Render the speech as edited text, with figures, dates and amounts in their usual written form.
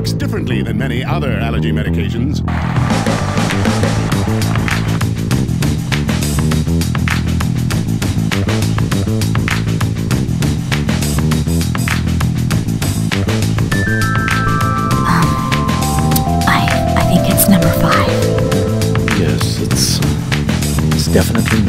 works differently than many other allergy medications. I think it's number 5. Yes, it's definitely